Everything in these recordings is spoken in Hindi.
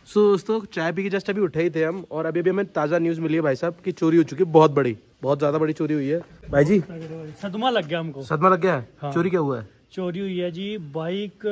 दोस्तों चाय पी के जस्ट अभी उठे ही थे हम, और अभी हमें ताज़ा न्यूज़ मिली है भाई साहब कि चोरी हो चुकी है, बहुत बड़ी, बहुत ज़्यादा बड़ी चोरी हुई है। भाई जी सदमा लग गया हमको। सदमा लग गया है? हाँ। चोरी क्या हुआ है? चोरी हुई है जी बाइक।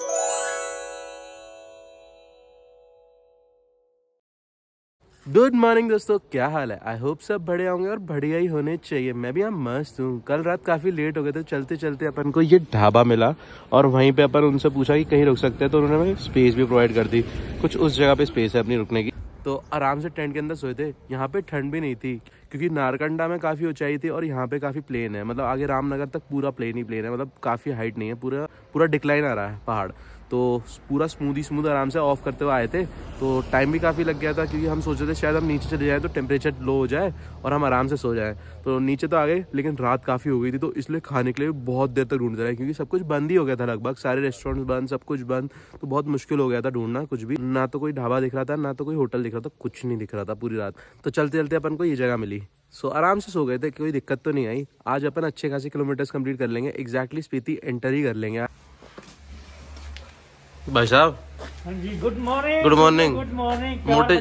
गुड मॉर्निंग दोस्तों, क्या हाल है? आई होप सब बढ़िया होंगे और बढ़िया ही होने चाहिए। मैं भी यहाँ मस्त हूँ। कल रात काफ़ी लेट हो गए थे, चलते चलते अपन को ये ढाबा मिला और वहीं पे अपन उनसे पूछा कि कहीं रुक सकते हैं, तो उन्होंने हमें स्पेस भी प्रोवाइड कर दी। कुछ उस जगह पे स्पेस है अपनी रुकने की, तो आराम से टेंट के अंदर सोए थे। यहाँ पे ठंड भी नहीं थी क्योंकि नारकंडा में काफ़ी ऊंचाई थी और यहाँ पे काफ़ी प्लेन है, मतलब आगे रामनगर तक पूरा प्लेन ही प्लेन है, मतलब काफ़ी हाइट नहीं है, पूरा पूरा डिक्लाइन आ रहा है पहाड़। तो पूरा स्मूथ आराम से ऑफ करते हुए आए थे, तो टाइम भी काफ़ी लग गया था क्योंकि हम सोच रहे थे शायद हम नीचे चले जाएँ तो टेम्परेचर लो हो जाए और हम आराम से सो जाएँ। तो नीचे तो आ गए, लेकिन रात काफ़ी हो गई थी, तो इसलिए खाने के लिए बहुत देर तक ढूंढते रहे क्योंकि सब कुछ बंद ही हो गया था, लगभग सारे रेस्टोरेंट्स बंद, सब कुछ बंद। तो बहुत मुश्किल हो गया था ढूंढना कुछ भी, ना तो कोई ढाबा दिख रहा था, ना तो कोई होटल दिख रहा था, कुछ नहीं दिख रहा था पूरी रात। तो चलते चलते अपन को ये जगह मिली, सो आराम से सो गए थे, कोई दिक्कत तो नहीं आई। आज अपन अच्छे खासे किलोमीटर्स कंप्लीट कर लेंगे, एग्जैक्टली स्पीति एंटर ही कर लेंगे। भाई साहब हाँ जी, good morning. Good morning. Good morning. मोटे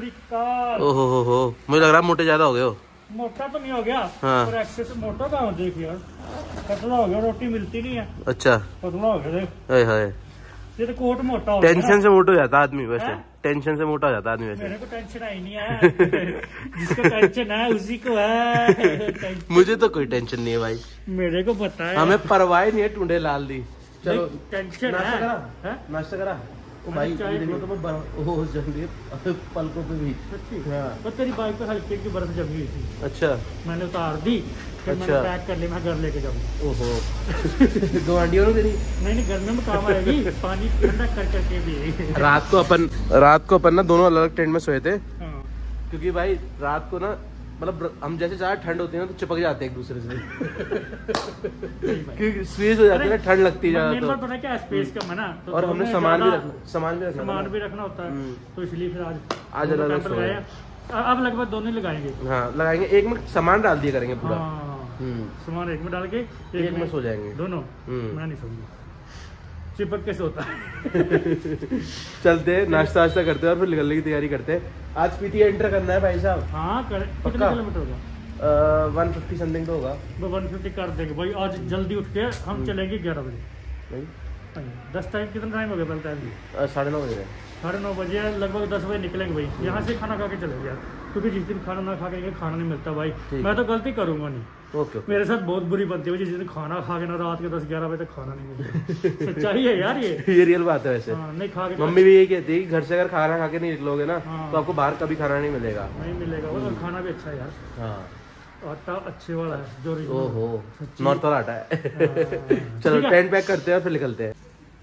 ओहो हो, मुझे लग रहा है मोटे ज्यादा हो गए हो। मोटा तो नहीं हो गया, हाँ। पर एक्सेस मोटा कहाँ हो, देख यार पतला हो गया, रोटी मिलती नहीं है। अच्छा, पतला हो गया देख। हाय हाय, ये तो कोट मोटा हो गया। टेंशन से मोटा हो जाता आदमी वैसे, टेंशन से मोटा हो जाता आदमी वैसे। मेरे को टेंशन आई नहीं है। जिसको टेंशन है उसी को है। मुझे तो कोई टेंशन नहीं है भाई, मेरे को पता है। हमें परवाह नहीं है, टूंडे लाल दी। चलो टेंशन नाश्ता है। करा, नाश्ता करा। ओ भाई ये देखो तो मैं ओह जल्दी पलकों पे भी। हाँ। और तेरी बाइक पे हल्की की बर्फ जमी हुई थी। अच्छा, मैंने उतार दी, फिर मैंने पैक कर लिया, मैं घर लेके जाऊंगा। ओहो। दो आंटियों ने तेरी नहीं गर्मी में काम आएगी, पानी ठंडा कर करके भी। रात को अपन ना दोनों अलग अलग टेंट में सोए थे, हाँ। क्योंकि भाई रात को ना मतलब हम जैसे ज्यादा ठंड होती है ना तो चिपक जाते हैं एक दूसरे से। क्योंकि स्पेस हो जाती है ना, ठंड लगती है ज्यादा, तो क्या स्पेस कम है ना, तो और हमने सामान भी रखना होता है, तो इसलिए फिर आज अलग सोए। अब लगभग दोनों लगाएंगे। हाँ लगाएंगे, एक में सामान डाल दिया करेंगे पूरा। सामान एक में डाल के एक में सो जाएंगे दोनों। मैं नहीं सोऊंगा, चिपक के सोता है। चलते नाश्ता वाश्ता करते हैं और फिर निकलने की तैयारी करते हैं। आज स्पीति एंटर करना है भाई साहब। हाँ कितने किलोमीटर होगा? 150 समथिंग तो होगा। 150 कर देंगे भाई, आज जल्दी उठ के हम चलेंगे 11 बजे। 10 टाइम कितना टाइम हो गया? पहले टाइम 9:30 बजे। 9:30 बजे लगभग 10 बजे निकलेंगे भाई, यहाँ से खाना खा के चलेंगे यार, क्योंकि जिस दिन खाना ना खा के खाना नहीं मिलता भाई, मैं तो गलती करूंगा नहीं। ओके। मेरे साथ बहुत बुरी बनती है जिस दिन खाना खा के ना रात के 10-11 बजे तक खाना नहीं मिलता। सच्चाई है यार ये रियल बात है वैसे। नहीं खा के मम्मी भी यही कहती है कि घर से अगर खाना खा के नहीं निकलोगे ना तो आपको बाहर कभी खाना नहीं मिलेगा। नहीं मिलेगा, और खाना भी अच्छा है यार। हाँ, आटा अच्छे वाला है जो। ओहो, नॉर्थ वाला आटा है। चलो टेंट पैक करते हैं और फिर निकलते हैं।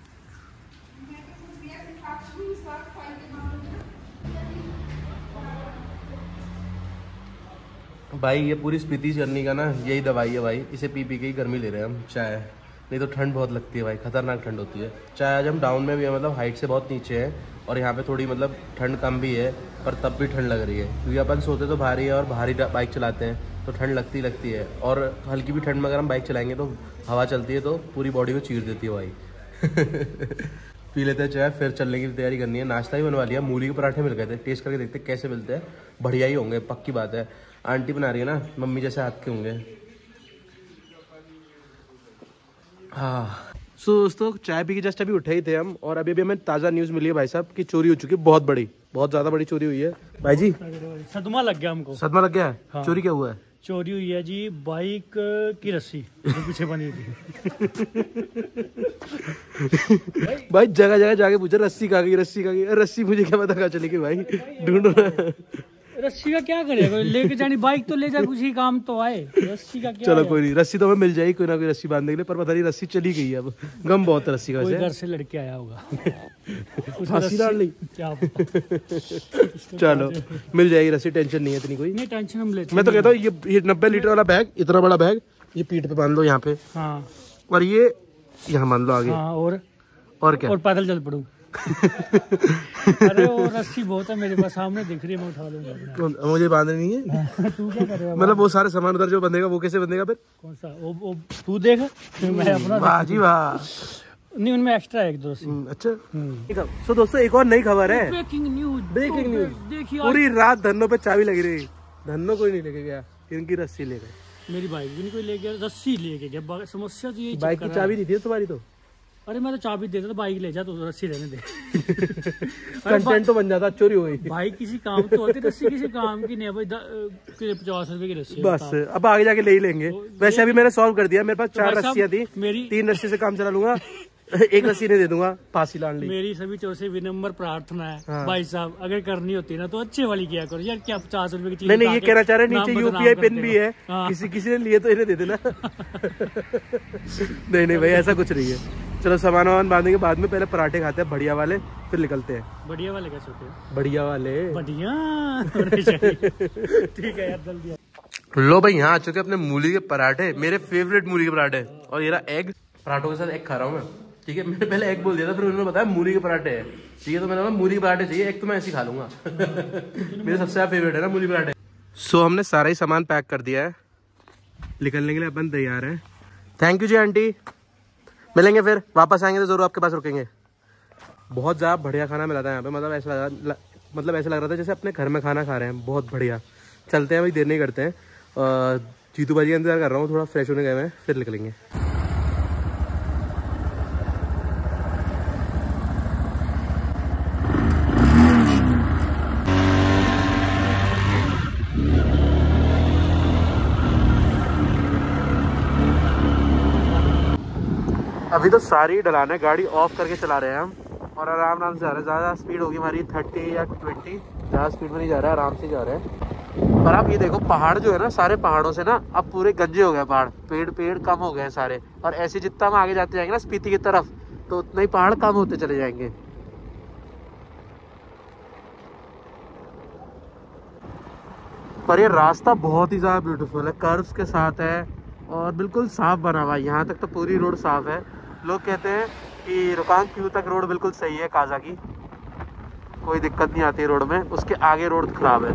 भाई ये पूरी स्पीति जर्नी का ना यही दवाई है भाई, इसे पी पी के ही गर्मी ले रहे हैं हम। चाय नहीं तो ठंड बहुत लगती है भाई, खतरनाक ठंड होती है। चाय आज हम डाउन में भी है, मतलब हाइट से बहुत नीचे है और यहाँ पे थोड़ी मतलब ठंड कम भी है, पर तब भी ठंड लग रही है क्योंकि अपन सोते तो भारी है और भारी बाइक चलाते हैं तो ठंड लगती है। और हल्की भी ठंड में अगर हम बाइक चलाएंगे तो हवा चलती है तो पूरी बॉडी को चीर देती है भाई। पी लेते हैं चाय, फिर चलने की तैयारी करनी है। नाश्ता भी बनवा लिया, मूली के पराठे मिल गए थे, टेस्ट करके देखते हैं कैसे मिलते हैं। बढ़िया ही होंगे, पक्की बात है। आंटी बना रही है ना, मम्मी जैसे हाथ के होंगे। हाँ दोस्तों चाय पी के जस्ट अभी उठे ही थे हम, और अभी हमें ताज़ा न्यूज़ मिली है भाई साहब कि चोरी हो चुकी है, बहुत बड़ी, बहुत ज़्यादा बड़ी चोरी हुई है। भाई जी सदमा लग गया हमको। सदमा लग गया है? हाँ। चोरी क्या हुआ है? चोरी हुई है जी बाइक की रस्सी जो पीछे बनी थी। भाई जगह जगह जाके पूछा रस्सी कहाँ गई, रस्सी कहाँ गई? रस्सी मुझे क्या पता कहाँ चली गई भाई, ढूंढो ना। रस्सी का क्या करेगा, लेके जानी बाइक तो ले जा, कुछ ही काम तो आए, रस्सी का क्या? चलो कोई नहीं, रस्सी तो हमें मिल जाएगी, कोई ना कोई रस्सी बांधने के लिए, पर पता नहीं रस्सी चली गई है। अब गम बहुत है रस्सी का। कोई घर से लड़के आया होगा, फांसी डाल ली क्या? चलो मिल जाएगी रस्सी, टेंशन नहीं है इतनी कोई। नहीं टेंशन हम लेते। मैं तो कहता हूँ ये 90 लीटर वाला बैग, इतना बड़ा बैग, ये पीठ पे बांध लो यहाँ पे। हाँ। और ये यहाँ बांध लो आगे। हाँ, और क्या? और पैदल चल पड़ूं। अरे वो रस्सी बहुत है मेरे पास, सामने दिख रही है, मैं उठा लूंगा। मुझे बांधनी नहीं है। तू क्या करेगा? मतलब वो सारे सामान उधर जो बंधेगा वो कैसे बंधेगा फिर? कौन सा? वो तू देख, मैं अपना। वाह जी वाह, नहीं, उनमें एक्स्ट्रा है 1-2 रस्सी। अच्छा। सो दोस्तों एक और नई खबर है, ब्रेकिंग न्यूज देखिए। पूरी रात धन्नो पे चाबी लगी रही, धन्नो कोई नहीं लेके गया, इनकी रस्सी ले गए। मेरी बाइक भी नहीं कोई ले गया, रस्सी लेके गया। समस्या तो यही, बाइक की चाबी नहीं थी तुम्हारी तो? अरे मैं तो चाबी देता था, बाइक ले जा तो रस्सी रहने दे। कंटेंट तो बन जाता, चोरी हो गई। बाइक किसी काम तो होती, रस्सी किसी काम की नहीं है भाई। 50 रुपए की रस्सी बस, अब आगे जाके ले ही लेंगे। वैसे अभी मैंने सॉल्व कर दिया, मेरे पास 4 रस्सियां थी, मेरी 3 रस्सी से काम चला लूंगा, 1 रस्सी नहीं दे दूंगा, फांसी लान ली। मेरी सभी चोर से विनम्र प्रार्थना है भाई साहब, अगर करनी होती ना तो अच्छे वाली किया करो यार। क्या 50 रुपए की चीज? नहीं, ये कहना चाह रहे नीचे UPI पिन भी है, किसी ने लिए तो इन्हें दे देना। नहीं भाई, ऐसा कुछ नहीं है। चलो सामान वामान बांधने के बाद में पहले पराठे खाते हैं बढ़िया वाले, फिर निकलते हैं। बढ़िया वाले कैसे होते हैं? बढ़िया वाले बढ़िया ठीक है यार, जल्दी। लो भाई, यहाँ आ चुके अपने मूली के पराठे, मेरे फेवरेट मूली के पराठे। और ये रहा एग, पराठों के साथ एग खा रहा हूँ मैं, ठीक है। मैंने पहले एग बोल दिया था, फिर उन्होंने बताया मूली के पराठे है, ठीक है। तो मैंने बोला मूली के पराठे चाहिए, एक तो मैं ऐसे खा लूंगा। मेरे सबसे ज्यादा फेवरेट है ना मूली पराठे। सो हमने सारा ही सामान पैक कर दिया है, निकलने के लिए अपन तैयार है। थैंक यू जी आंटी, मिलेंगे फिर, वापस आएंगे तो जरूर आपके पास रुकेंगे। बहुत ज़्यादा बढ़िया खाना मिला था यहाँ पे, मतलब ऐसा लग रहा था जैसे अपने घर में खाना खा रहे हैं, बहुत बढ़िया। चलते हैं भाई, देर नहीं करते हैं। जीतू भाजी का इंतजार कर रहा हूँ, थोड़ा फ्रेश होने गए हैं, फिर निकलेंगे। अभी तो सारी ढलाने गाड़ी ऑफ करके चला रहे हैं हम, और आराम से जा रहे हैं। ज़्यादा स्पीड होगी हमारी 30 या 20, ज़्यादा स्पीड में नहीं जा रहा है, आराम से जा रहे हैं। और आप ये देखो, पहाड़ जो है ना, सारे पहाड़ों से ना अब पूरे गंजे हो गए पहाड़, पेड़ कम हो गए हैं सारे। और ऐसे जितना हम आगे जाते जाएंगे ना स्पीति की तरफ, तो उतना ही पहाड़ कम होते चले जाएंगे। पर ये रास्ता बहुत ही ज़्यादा ब्यूटीफुल है, कर्व्स के साथ है और बिल्कुल साफ बना हुआ है। यहाँ तक तो पूरी रोड साफ है। लोग कहते हैं कि रोकांग क्यू तक रोड बिल्कुल सही है काजा की, कोई दिक्कत नहीं आती है रोड में, उसके आगे रोड खराब है।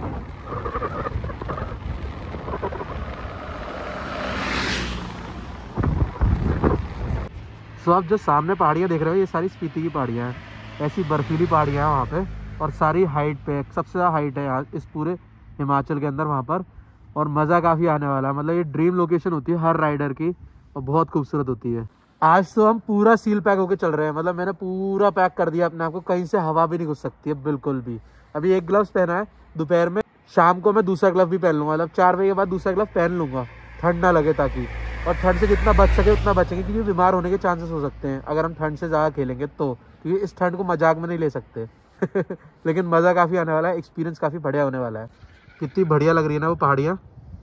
सो आप जो सामने पहाड़ियाँ देख रहे हो, ये सारी स्पीति की पहाड़ियाँ हैं। ऐसी बर्फीली पहाड़ियाँ हैं वहाँ पे, और सारी हाइट पे, सबसे ज़्यादा हाइट है यहाँ इस पूरे हिमाचल के अंदर वहाँ पर। और मज़ा काफ़ी आने वाला है, मतलब ये ड्रीम लोकेशन होती है हर राइडर की, और बहुत खूबसूरत होती है। आज तो हम पूरा सील पैक होके चल रहे हैं, मतलब मैंने पूरा पैक कर दिया अपने आप को, कहीं से हवा भी नहीं घुस सकती है बिल्कुल भी। अभी एक ग्लव्स पहना है दोपहर में, शाम को मैं दूसरा ग्लव भी पहन लूँगा, मतलब 4 बजे के बाद दूसरा ग्लव पहन लूँगा, ठंड ना लगे ताकि। और ठंड से जितना बच सके उतना बचेंगे, क्योंकि बीमार होने के चांसेस हो सकते हैं अगर हम ठंड से ज़्यादा खेलेंगे तो, क्योंकि इस ठंड को मजाक में नहीं ले सकते। लेकिन मज़ा काफ़ी आने वाला है, एक्सपीरियंस काफ़ी बढ़िया होने वाला है। कितनी बढ़िया लग रही है ना वो पहाड़ियाँ।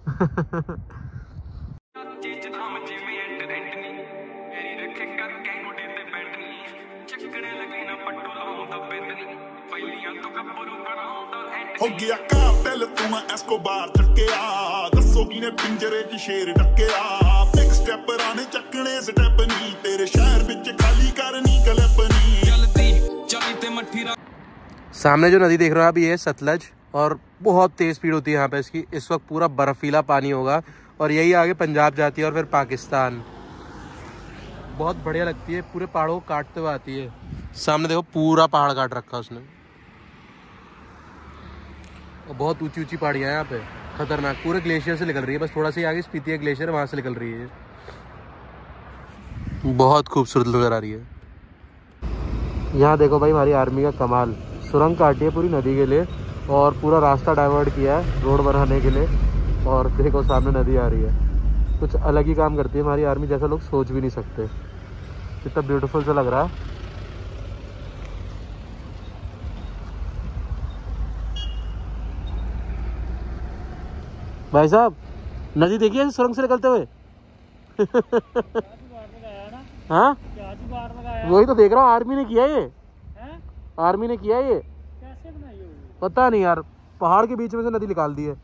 हो गया कातिल तू मैं एस्कोबार चक्किया, दसो किने पिंजरे च शेर डकिया। बिग स्टेप राने चकने स्टेप नहीं, तेरे शहर विच खाली करनी कलपनी। जल्दी चली ते मट्ठी। सामने जो नदी देख रहे हो आप, ये है सतलज, और बहुत तेज स्पीड होती है यहाँ पे इसकी। इस वक्त पूरा बर्फीला पानी होगा, और यही आगे पंजाब जाती है और फिर पाकिस्तान। बहुत बढ़िया लगती है, पूरे पहाड़ों को काटते हुए आती है। सामने देखो पूरा पहाड़ काट रखा उसने, और बहुत ऊंची ऊंची पहाड़ियाँ हैं यहाँ पे, खतरनाक। पूरे ग्लेशियर से निकल रही है, बस थोड़ा सा आगे स्पीति ग्लेशियर है, वहाँ से निकल रही है। बहुत खूबसूरत नजर आ रही है। यहाँ देखो भाई, हमारी आर्मी का कमाल, सुरंग काटी है पूरी नदी के लिए, और पूरा रास्ता डाइवर्ट किया है रोड बनाने के लिए। और देखो सामने नदी आ रही है, कुछ अलग ही काम करती है हमारी आर्मी, जैसा लोग सोच भी नहीं सकते। कितना ब्यूटीफुल सा लग रहा है। भाई साहब, नदी देखिए सुरंग से निकलते हुए। हाँ, वही तो देख रहा हूँ, आर्मी ने किया ये, आर्मी ने किया ये। कैसे बनाई होगी पता नहीं यार, पहाड़ के बीच में से नदी निकाल दी है।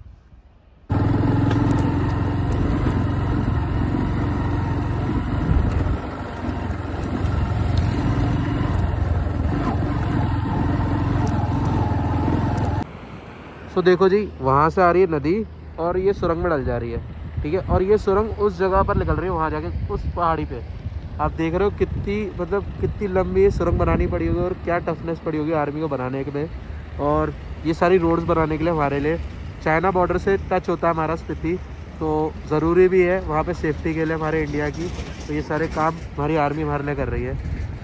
तो देखो जी, वहाँ से आ रही है नदी और ये सुरंग में डल जा रही है, ठीक है। और ये सुरंग उस जगह पर निकल रही है, वहाँ जाके उस पहाड़ी पे, आप देख रहे हो कितनी लंबी ये सुरंग बनानी पड़ी होगी और क्या टफनेस पड़ी होगी आर्मी को बनाने में। और ये सारी रोड्स बनाने के लिए हमारे लिए चाइना बॉर्डर से टच होता है हमारा स्पीति, तो ज़रूरी भी है वहाँ पे सेफ्टी के लिए हमारे इंडिया की। तो ये सारे काम हमारी आर्मी हमारे लिए कर रही है।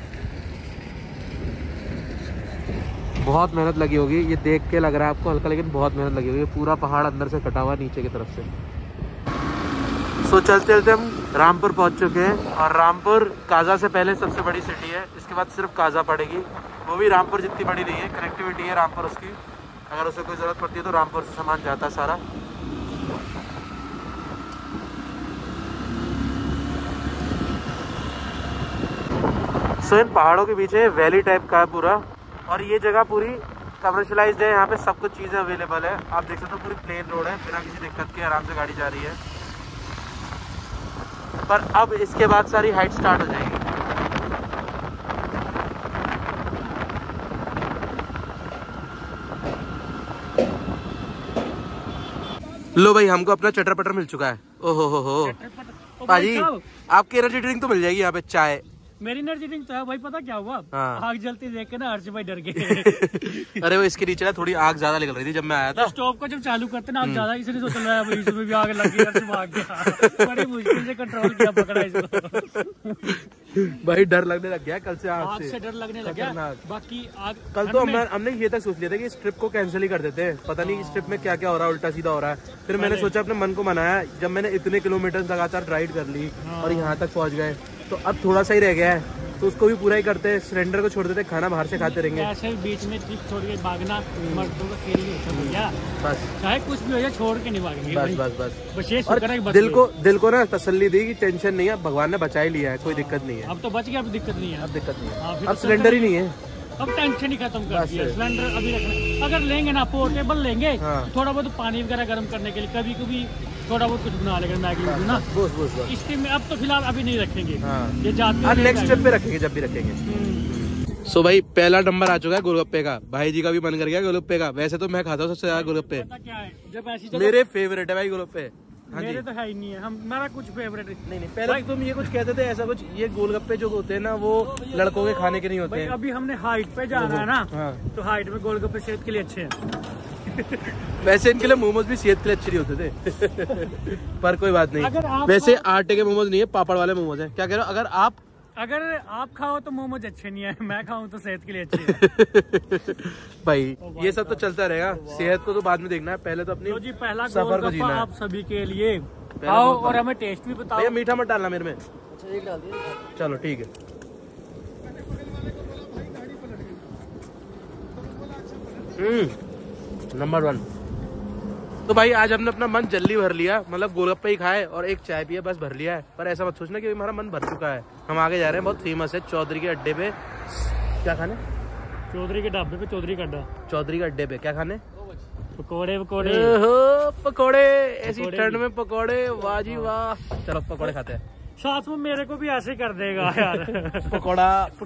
बहुत मेहनत लगी होगी, ये देख के लग रहा है आपको हल्का, लेकिन बहुत मेहनत लगी होगी। पूरा पहाड़ अंदर से कटा हुआ नीचे की तरफ से। सो चलते चलते हम रामपुर पहुंच चुके हैं और रामपुर काजा से पहले सबसे बड़ी सिटी है, इसके बाद सिर्फ काजा पड़ेगी। वो भी रामपुर जितनी बड़ी नहीं है, कनेक्टिविटी है रामपुर उसकी, अगर उसे कोई ज़रूरत पड़ती है तो रामपुर से सामान जाता है सारा। सो इन पहाड़ों के पीछे वैली टाइप का है पूरा, और ये जगह पूरी कमर्शलाइज्ड है, यहाँ पे सब कुछ चीज़ें अवेलेबल है। आप देख सकते हो पूरी प्लेन रोड है, बिना किसी दिक्कत के आराम से गाड़ी जा रही है। पर अब इसके बाद सारी हाइट स्टार्ट हो जाएगी। लो भाई, हमको अपना चटर पटर मिल चुका है। ओहो हो भाजी, आपकी एनर्जी ड्रिंक तो मिल जाएगी यहाँ पे। चाय मेरी एनर्जी ड्रिंक तो है भाई। पता क्या हुआ, हाँ। आग जलती देख के ना हर्ष भाई डर गए। अरे वो इसके नीचे ना थोड़ी आग ज्यादा निकल रही थी जब मैं आया था। स्टोव को जब चालू करते ना आग ज्यादा, इसलिए सोच रहा है इसमें भी आग लग गई, हर्ष भाग गया। बड़ी मुश्किल से कंट्रोल किया, पकड़ा इसको। भाई डर लगने लग गया कल से आग से डर लगने लग गया। बाकी आग कल तो हमने ये तक सोच लिया था कि इस ट्रिप को कैंसिल ही कर देते हैं, पता नहीं इस ट्रिप में क्या क्या हो रहा है, उल्टा सीधा हो रहा है। फिर मैंने सोचा, अपने मन को मनाया, जब मैंने इतने किलोमीटर लगातार राइड कर ली और यहाँ तक पहुँच गए, तो अब थोड़ा सा ही रह गया है, तो उसको भी पूरा ही करते हैं। सिलेंडर को छोड़ देते, खाना बाहर से खाते रहेंगे। ऐसे बीच में ट्रिप छोड़ के भागना मर्दों का खेल नहीं होता भैया, बस चाहे कुछ भी हो जाए छोड़ के नहीं भागेंगे। बस ये शुक्र है कि बच दिल को ना तसल्ली दी कि टेंशन नहीं है, भगवान ने बचा ही लिया है, कोई दिक्कत नहीं है। अब तो बच गया, अब दिक्कत नहीं है। अब दिक्कत नहीं हाँ, है, अब सिलेंडर ही नहीं है, अब टेंशन ही खत्म कर दिया। सिलेंडर अभी रखना, अगर लेंगे ना पोर्टेबल लेंगे, थोड़ा बहुत पानी वगैरह गर्म करने के लिए, कभी कभी थोड़ा बहुत कुछ बना लेंगे, मैगी ना। इसके में अब तो फिलहाल अभी नहीं रखेंगे, ये जाते नेक्स्ट ट्रिप पे रखेंगे, जब भी रखेंगे। सो भाई पहला नंबर आ चुका है गोलगप्पे का। भाई जी का भी मन कर गया गोलगप्पे का। वैसे तो मैं खाता हूँ सबसे ज्यादा गोलगप्पे, मेरे फेवरेट है भाई गोलगप्पे। मेरे तो है ही नहीं है, मेरा कुछ फेवरेट नहीं। पहले तुम ये कुछ कहते थे ऐसा कुछ, ये गोलगप्पे जो होते हैं ना वो लड़कों के खाने के नहीं होते हैं। अभी हमने हाइट पे जाना है ना, तो हाइट में गोलगप्पे सेहत के लिए अच्छे हैं। वैसे इनके लिए मोमोज भी सेहत के लिए अच्छे नहीं होते थे। पर कोई बात नहीं, वैसे आटे के मोमोज नहीं है, पापड़ वाले मोमोज है। क्या कह रहे हो, अगर आप खाओ तो मोमोज अच्छे नहीं है, मैं खाऊं तो सेहत के लिए अच्छे है। भाई ये सब तो चलता रहेगा, सेहत को तो बाद में देखना है, पहले तो अपनी जी पहला सफर को जीना है। आप सभी के लिए खाओ और हमें टेस्ट भी बताओ। भैया मीठा मत डालना मेरे में। चलो ठीक है। नंबर 1। तो भाई आज हमने अपना मन जल्दी भर लिया, मतलब गोलगप्पे ही खाए और एक चाय पिया, बस भर लिया है। पर ऐसा मत सोचना कि हमारा मन भर चुका है, हम आगे जा रहे हैं। बहुत फेमस है चौधरी के अड्डे पे। क्या खाने? चौधरी के ढाबे पे, चौधरी का अड्डा, चौधरी के अड्डे पे क्या खाने? पकोड़े पकोड़े, ऐसी ठंड में पकोड़े, वाह जी वाह। चलो पकोड़े खाते हैं। साथ में मेरे को भी ऐसे कर देगा यार। पकोड़ा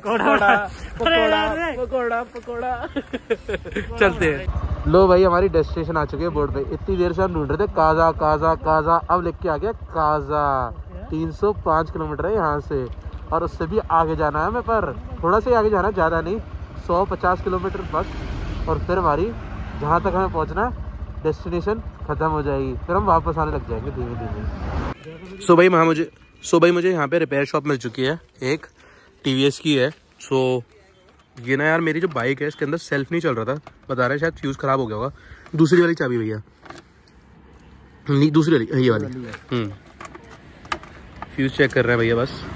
चलते हैं। लो भाई हमारी डेस्टिनेशन आ चुकी है बोर्ड पे। इतनी देर से हम ढूंढ रहे थे काजा काजा काजा, अब लिख के आ गया काजा। 305 किलोमीटर है यहाँ से, और उससे भी आगे जाना है हमें, पर थोड़ा सा आगे जाना है, ज़्यादा नहीं, 150 किलोमीटर बस। और फिर हमारी जहाँ तक हमें पहुँचना है डेस्टिनेशन खत्म हो जाएगी, फिर हम वापस आने लग जाएंगे धीमे धीमे। सो भाई मुझे यहाँ पे रिपेयर शॉप मिल चुकी है, एक TVS की है। सो ये ना यार मेरी जो बाइक है इसके अंदर सेल्फ नहीं चल रहा था, बता रहे हैं शायद फ्यूज़ खराब हो गया होगा। दूसरी वाली चाबी भैया, नहीं दूसरी वाली, ये वाली। फ्यूज़ चेक कर रहे हैं भैया बस।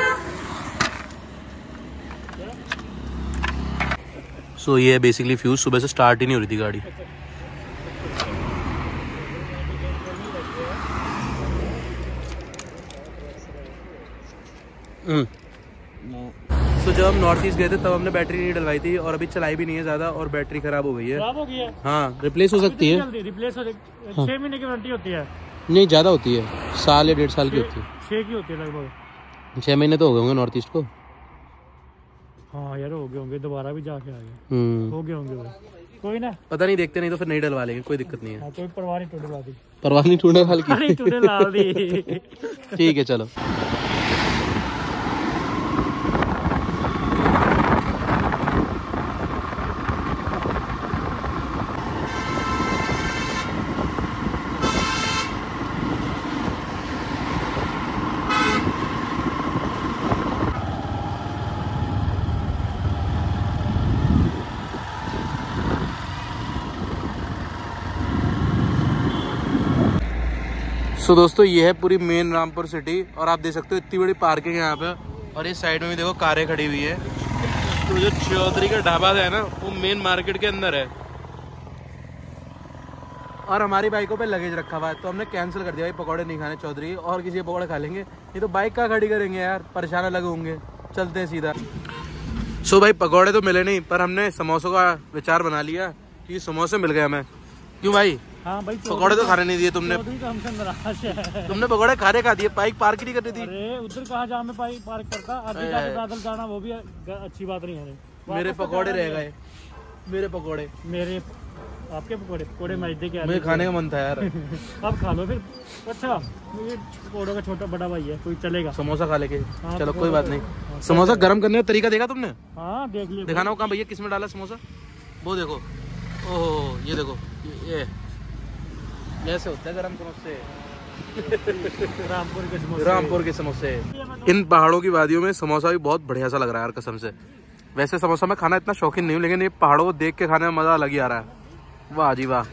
सो ये है बेसिकली फ्यूज़, सुबह से स्टार्ट ही नहीं हो रही थी गाड़ी। तो जब हम नॉर्थ ईस्ट गए थे तब हमने बैटरी नहीं डलवाई थी, और अभी चलाई भी नहीं है ज्यादा, और बैटरी खराब हो गई है। हाँ रिप्लेस हो सकती है, रिप्लेस हो 6 महीने की वारंटी होती है। नहीं ज्यादा होती है, साल या 1.5 साल की होती है। 6 की होती है लगभग। 6 महीने तो हो गए होंगे नॉर्थ ईस्ट को। हाँ यार हो गए होंगे, दोबारा भी जाके आ गए, हो गए होंगे भाई। कोई ना, पता नहीं, देखते नहीं तो फिर नहीं डलवा लेंगे, कोई दिक्कत नहीं है। कोई परवाह नहीं, टूटे ला दी, परवाह नहीं, टूटे वाल की टूटे ला दी। ठीक है चलो। सो दोस्तों ये है पूरी मेन रामपुर सिटी और आप देख सकते हो इतनी बड़ी पार्किंग है यहाँ पे और ये साइड में भी देखो कारें खड़ी हुई है। तो जो चौधरी का ढाबा है ना वो मेन मार्केट के अंदर है और हमारी बाइकों पे लगेज रखा हुआ है तो हमने कैंसिल कर दिया भाई, पकौड़े नहीं खाने चौधरी और किसी पकौड़े खा लेंगे। ये तो बाइक कहाँ खड़ी करेंगे यार, परेशान अलग होंगे, चलते हैं सीधा। सो भाई पकौड़े तो मिले नहीं पर हमने समोसों का विचार बना लिया कि समोसे मिल गए हमें। क्यों भाई? हाँ भाई पकौड़े तो खाने नहीं दिए तुमने। तुमने पकौड़े खाने खा दिए, बाइक पार्क नहीं करनी थी। अरे उधर कहाँ जा मैं बाइक पार्क करता, अभी जाके पैदल जाना वो भी अच्छी बात नहीं है। मेरे पकौड़े रह गए, मेरे पकौड़े, मेरे आपके पकौड़े, पकौड़े मैदे के। मुझे खाने का मन था यार। अब खा लो फिर। अच्छा ये पकौड़ों का छोटा बड़ा भाई है, कोई चलेगा। समोसा खा लेके चलो कोई बात नहीं। समोसा गर्म करने का तरीका देखा तुमने? हाँ देख लिया। दिखाना हो कहाँ भैया, किसमें डाला समोसा? वो देखो, ओहो ये देखो, ये ऐसे होता है गरम समोसे। रामपुर के समोसे। इन पहाड़ों की वादियों में समोसा भी बहुत बढ़िया सा लग रहा है यार कसम से। वैसे समोसा मैं खाना इतना शौकीन नहीं हूँ लेकिन ये पहाड़ों को देख के खाने में मजा अलग ही आ रहा है। वाह जी वाह,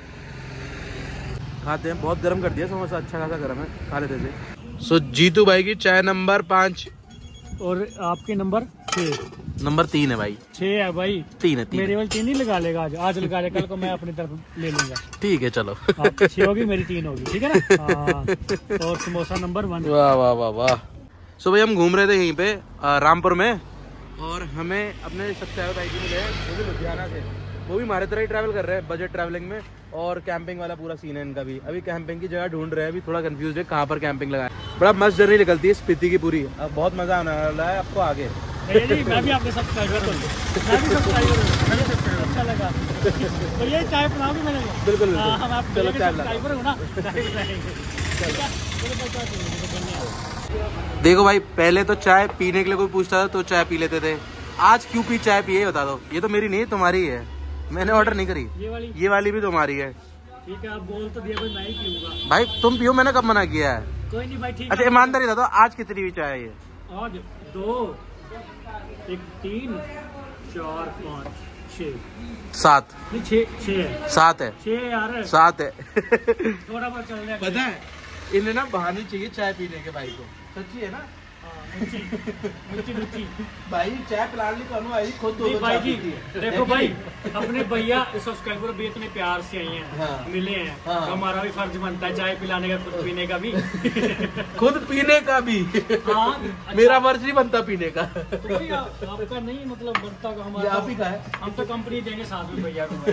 खाते हैं। बहुत गर्म कर दिया समोसा, अच्छा खासा गर्म है, खा लेते थे। सो जीतू भाई की चाय नंबर 5 और आपके नंबर 6। नंबर 3 है भाई। 6 है भाई। 3 है। मेरे वाली 3 ही लगा लेगा आज लगा ले, कल को मैं अपनी तरफ ले लूंगा। ठीक है चलो। आपकी 6 होगी, मेरी 3 होगी, ठीक है ना? हाँ। और समोसा नंबर 1। वाह वाह वाह वाह। सो भाई हम घूम रहे थे यहीं पे रामपुर में और हमें अपने सब्सक्राइबर भाई जी मिले, वो भी लुधियाना से। वो भी हमारे तरह ही ट्रैवल कर रहे हैं, बजट ट्रैवलिंग में, और कैंपिंग वाला पूरा सीन है इनका भी। अभी कैंपिंग की जगह ढूंढ रहे हैं, अभी थोड़ा कंफ्यूज है कहाँ पर कैंपिंग लगाए। बड़ा मस्त जर्नी निकलती है स्पीति की पूरी, अब बहुत मजा आने वाला है आपको आगे। मैं भी आपके सब्सक्राइबर हूँ, मैं भी सब्सक्राइबर हूँ, अच्छा लगा। तो ये चाय पिलाओगे मेरे को? बिल्कुल चलो चाय सब्सक्राइबर हूँ ना। देखो भाई पहले तो चाय पीने के लिए कोई पूछता था तो चाय पी लेते थे, आज क्यों पी चाय पिए बता दो। ये तो मेरी नहीं है, तुम्हारी है, मैंने ऑर्डर नहीं करी। ये वाली भी तुम्हारी है। ठीक है, आप बोल तो दिया भाई, मैं ही पीऊंगा। भाई तुम पियो, मैंने कब मना किया है? कोई नहीं भाई, ठीक। अच्छा ईमानदारी बता दो, आज कितनी भी चाय है? आज 2 1 3 4 5 6 7 नहीं 6 है। 7 है। 6 यार, 7 है। थोड़ा बहुत चल रहा है। पता है इन्हें ना बहाने चाहिए चाय पीने के भाई को, सच्ची है ना? मुच्ची भाई चाय पिलाने को आई खुद दो भाई जी। देखो भाई अपने भैया सब्सक्राइबर भी इतने प्यार से आई हैं, हाँ। मिले हैं, हाँ। तो हमारा भी फर्ज बनता है चाय पिलाने का, खुद पीने का भी। खुद पीने का भी। हाँ, अच्छा। मेरा फर्ज नहीं बनता पीने का। तो भाई आपका नहीं मतलब बनता का, हमारा आप ही का है। हम तो कंपनी देंगे साथ में भैया को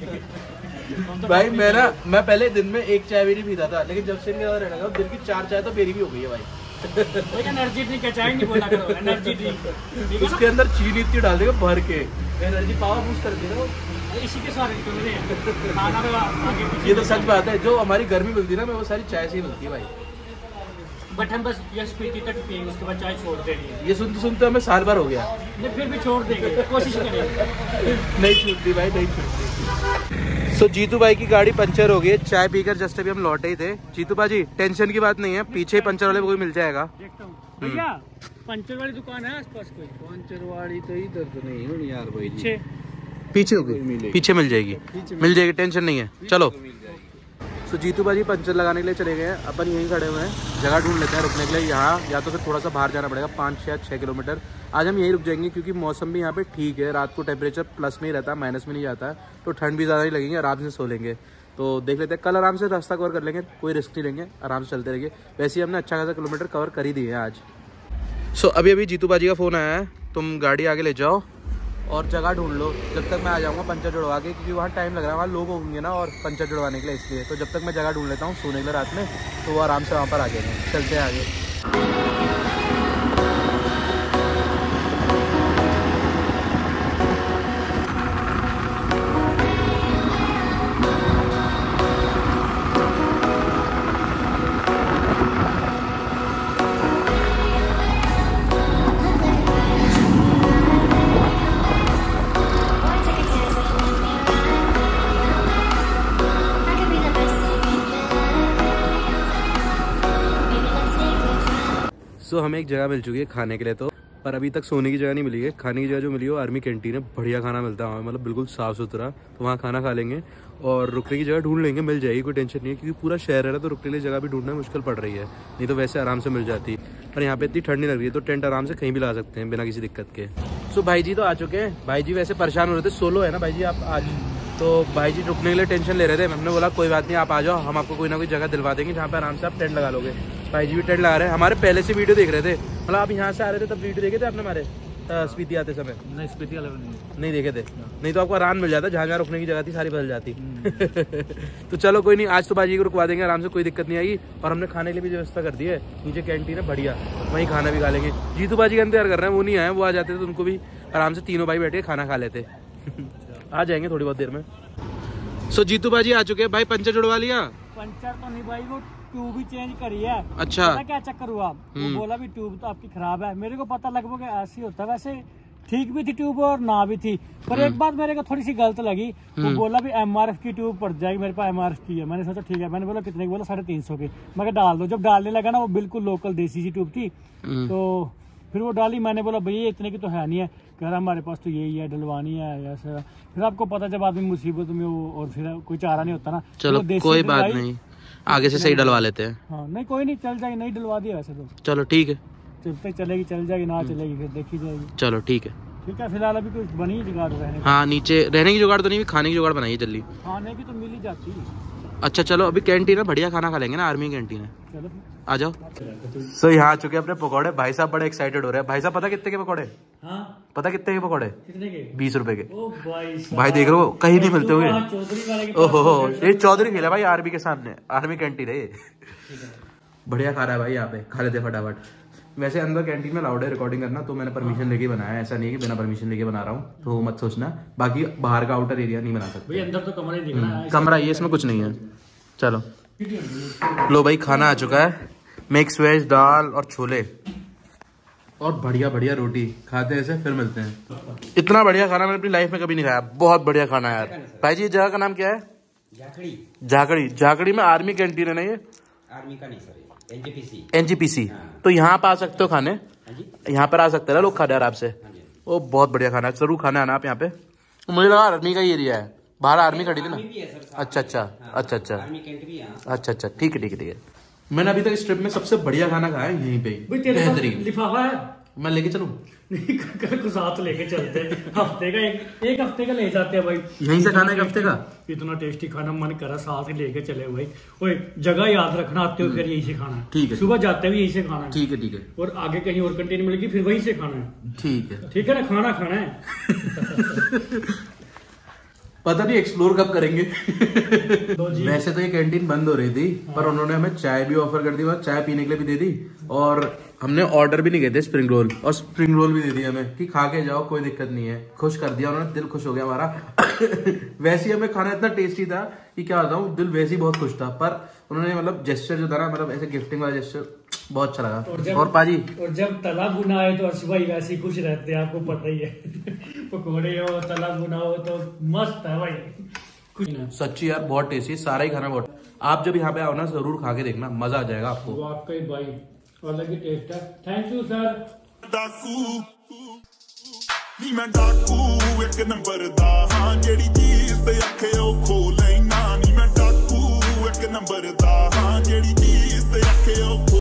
भाई। भाई मैं पहले दिन में 1 चाय भी नहीं पीता था, लेकिन जब से इनके साथ रहने लगा दिन की 4 चाय तो मेरी भी हो गई है भाई। एनर्जी ड्रिंक का चाय नहीं बोला करो, एनर्जी ड्रिंक। उसके अंदर चीनी इतनी डाल देगा भर के, एनर्जी पावर बूस्ट कर देगा। इसी के सारे खाना आगे। ये तो सच बात है, जो हमारी गर्मी मिलती है ना वो सारी चाय से ही मिलती है भाई। बट हम बस यस पीती तक पिएंगे, उसके बाद चाय छोड़ देंगे। ये सुनते सुनते हमें साल भर हो गया। नहीं फिर भी छोड़ देंगे, कोशिश करेंगे। नहीं छूटती भाई, नहीं छूटती। सो जीतू भाई की गाड़ी पंचर हो गई, चाय पीकर जस्ट अभी हम लौटे ही थे। जीतू भाजी टेंशन की बात नहीं है, पीछे पंचर वाले कोई मिल जाएगा। देखता हूँ भैया, पंचर वाली दुकान है आसपास कोई? पंचर वाली तो इधर तो नहीं है यार भाई, पीछे हो गई, पीछे मिल जाएगी, मिल जाएगी, टेंशन नहीं है। चलो सो जीतू भाजी पंचर लगाने के लिए चले गए हैं, अपन यहीं खड़े हुए हैं, जगह ढूंढ लेते हैं रुकने के लिए। यहाँ या तो फिर थोड़ा सा बाहर जाना पड़ेगा, 5 या 6 किलोमीटर। आज हम यहीं रुक जाएंगे क्योंकि मौसम भी यहाँ पे ठीक है, रात को टेम्परेचर प्लस में ही रहता है, माइनस में नहीं जाता है, तो ठंड भी ज़्यादा नहीं लगेगी, आराम से सो लेंगे। तो देख लेते हैं, कल आराम से रास्ता कवर कर लेंगे, कोई रिस्क नहीं लेंगे, आराम से चलते रहेंगे। वैसे ही हमने अच्छा खासा किलोमीटर कवर कर ही दिए हैं आज। सो अभी जीतू भाजी का फ़ोन आया है, तुम गाड़ी आगे ले जाओ और जगह ढूंढ लो, जब तक मैं आ जाऊँगा पंचर जुड़वा के, क्योंकि वहाँ टाइम लग रहा है, वहाँ लोग होंगे ना और पंचर जुड़वाने के लिए, इसलिए तो जब तक मैं जगह ढूंढ लेता हूँ सोने के लिए रात में, तो वो आराम से वहाँ पर आ जाएंगे। चलते हैं आगे। सो हमें एक जगह मिल चुकी है खाने के लिए, तो पर अभी तक सोने की जगह नहीं मिली है। खाने की जगह जो मिली है वो आर्मी कैंटीन है, बढ़िया खाना मिलता है वहाँ, मतलब बिल्कुल साफ़ सुथरा। तो वहाँ खाना खा लेंगे और रुकने की जगह ढूंढ लेंगे, मिल जाएगी, कोई टेंशन नहीं है, क्योंकि पूरा शहर है तो रुकने के लिए जगह भी ढूंढना मुश्किल पड़ रही है, नहीं तो वैसे आराम से मिल जाती। पर यहाँ पे इतनी ठंड नहीं लग रही है तो टेंट आराम से कहीं भी ला सकते हैं बिना किसी दिक्कत के। सो भाई जी तो आ चुके हैं। भाई जी वैसे परेशान हो रहे थे, सोलो है ना भाई जी आप आज, तो भाई जी रुकने के लिए टेंशन ले रहे थे। हमने बोला कोई बात नहीं, आप आ जाओ, हम आपको कोई ना कोई जगह दिलवा देंगे जहाँ पे आराम से आप टेंट लगा लोगे। भाई जी भी टेंट लगा रहे हैं, हमारे पहले से वीडियो देख रहे थे, मतलब आप यहाँ से आ रहे थे तब वीडियो देखे थे आपने हमारे स्पीति आते समय? नहीं, स्पीति नहीं देखे थे, नहीं तो आपको आराम मिल जाता, जहाँ जहाँ रुकने की जगह थी सारी बदल जाती। तो चलो कोई नहीं, आज तो बाजी को रुकवा देंगे आराम से, कोई दिक्कत नहीं आएगी। और हमने खाने के लिए भी व्यवस्था कर दी है, नीचे कैंटीन है बढ़िया, वहीं खाना भी खा लेंगे। जीतू बाजी का इंतजार कर रहे हैं, वो नहीं आए, वो आ जाते तो उनको भी आराम से तीनों भाई बैठ के खाना खा लेते। आ जाएंगे थोड़ी बहुत देर में। सो जीतू बाजी आ चुके हैं। भाई पंचर जुड़वा लिया? पंचर तो नहीं भाई, वो ट्यूब ही चेंज करी है। अच्छा, पता क्या चक्कर हुआ, वो बोला भी ट्यूब तो आपकी खराब है। मेरे को पता लगभग ऐसे ही होता है, वैसे ठीक भी थी ट्यूब और ना भी थी, पर एक बात मेरे को थोड़ी सी गलत लगी। वो बोला भी MRF की ट्यूब पड़ जाएगी, मेरे पास MRF की है। मैंने सोचा ठीक है, मैंने बोला कितने की, बोला 350 की। मैं डाल दो, जब डालने लगा ना वो बिल्कुल लोकल देसी सी ट्यूब थी, तो फिर वो डाली। मैंने बोला भैया इतने की तो है नहीं है, कह रहा हमारे पास तो यही है, डलवानी है ऐसा। फिर आपको पता जब आदमी मुसीबत में हो और फिर कोई चारा नहीं होता ना। चलो कोई बात नहीं, आगे से सही डलवा लेते हैं। हाँ नहीं कोई नहीं, चल जाएगी, नहीं डलवा दिया वैसे तो। चलो ठीक है, चलते चलेगी चल जाएगी, ना चलेगी फिर देखी जाएगी। चलो ठीक है। ठीक है, फिलहाल अभी कुछ बनी जुगाड़ रहने। हाँ नीचे रहने की जुगाड़ तो नहीं, खाने की जुगाड़ बनाइए जल्दी। खाने की तो मिल ही जाती है। अच्छा चलो अभी कैंटीन है, बढ़िया खाना खा लेंगे ना, आर्मी कैंटीन है, चलो आ जाओ। सो यहाँ आ चुके हैं अपने पकौड़े। भाई साहब बड़े एक्साइटेड हो रहे हैं। भाई साहब पता कितने के पकौड़े? हाँ पता कितने के पकौड़े? कितने के? 20 रुपए के। ओ भाई देख रहे हो, कहीं नहीं मिलते होंगे। चौधरी वाले के ओहो, ये चौधरी खेला भाई आर्मी के सामने, आर्मी कैंटीन है ये। बढ़िया खा रहा है भाई, यहाँ पे खा लेते फटाफट। वैसे अंदर कैंटीन में अलाउड है रिकॉर्डिंग करना, तो मैंने परमिशन लेके बनाया है, ऐसा नहीं है कि बिना परमिशन लेके बना रहा हूँ, तो मत सोचना। बाकी बाहर का आउटर एरिया नहीं बना सकते। अंदर तो कमरा ही दिखना है, कमरा ये, इसमें कुछ नहीं है। चलो लो भाई खाना आ चुका है, मिक्स वेज दाल और छोले और बढ़िया बढ़िया रोटी। खाते ऐसे फिर मिलते हैं। इतना बढ़िया खाना मैंने अपनी लाइफ में कभी नहीं खाया, बहुत बढ़िया खाना है यार। भाई जी जगह का नाम क्या है? झाकड़ी। झाकड़ी में आर्मी कैंटीन है ना ये? आर्मी का नहीं सर, NGPC। तो यहाँ पर आ सकते हो खाने, यहाँ पर आ सकते हैं ना लोग खाने आराम से। वो बहुत बढ़िया खाना है, जरूर खाना है ना आप यहाँ पे। मुझे लगा आर्मी का ही एरिया है, बाहर आर्मी खड़ी थी ना। अच्छा अच्छा अच्छा अच्छा अच्छा अच्छा, ठीक है ठीक है ठीक है। मैंने अभी तक इस ट्रिप में सबसे बढ़िया खाना खाया है यहीं पे, बेहतरीन। लिफाफा है, मैं लेके चलूं? कल को साथ लेके चलते हैं, हफ्ते का एक हफ्ते का ले जाते हैं भाई। यहीं से खाना एक हफ्ते का? इतना टेस्टी खाना मन करा साथ लेके चले भाई। ओए जगह याद रखना, आते हो फिर यहीं से खाना है। ठीक है, सुबह जाते हुए यहीं से खाना है। ठीक है ठीक है। और आगे कहीं और कंटीन मिलेगी फिर वहीं से खाना है। ठीक है ठीक है ना, खाना खाना है। पता नहीं एक्सप्लोर कब करेंगे। वैसे तो ये कैंटीन बंद हो रही थी, पर उन्होंने हमें चाय भी ऑफर कर दी और चाय पीने के लिए भी दे दी, और हमने ऑर्डर भी नहीं किए थे स्प्रिंग रोल, और स्प्रिंग रोल भी दे दी हमें कि खा के जाओ कोई दिक्कत नहीं है। खुश कर दिया उन्होंने, दिल खुश हो गया हमारा। वैसे ही हमें खाना इतना टेस्टी था कि क्या बताऊं, दिल वैसे ही बहुत खुश था। पर उन्होंने मतलब जेस्चर जो था ना, मतलब ऐसे गिफ्टिंग वाला जेस्चर बहुत अच्छा लगा। और पाजी, और जब तला भुना है तो अर्श भाई वैसे ही खुश रहते हैं, आपको पता ही है। पकौड़े हो तला भुना हो तो मस्त है भाई। सच्ची यार बहुत टेस्टी, सारा ही खाना बहुत। आप जब यहाँ पे आओ ना जरूर खा के देखना, मजा आ जाएगा आपको। वाकई भाई अलग ही टेस्ट है। Thank you sir. डाकू नी मैं डाकू एक नंबर दा, हां जेड़ी चीज ते आखे ओ खो लेना। नी मैं डाकू एक नंबर दा, हां जेड़ी चीज ते आखे ओ